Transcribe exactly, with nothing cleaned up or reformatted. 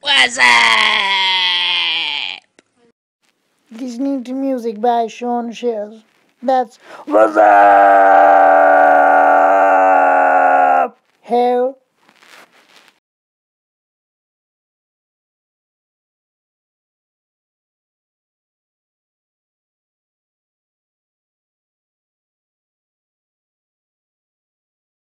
What's up? Listening to music by Sean Shares. That's what's up. Here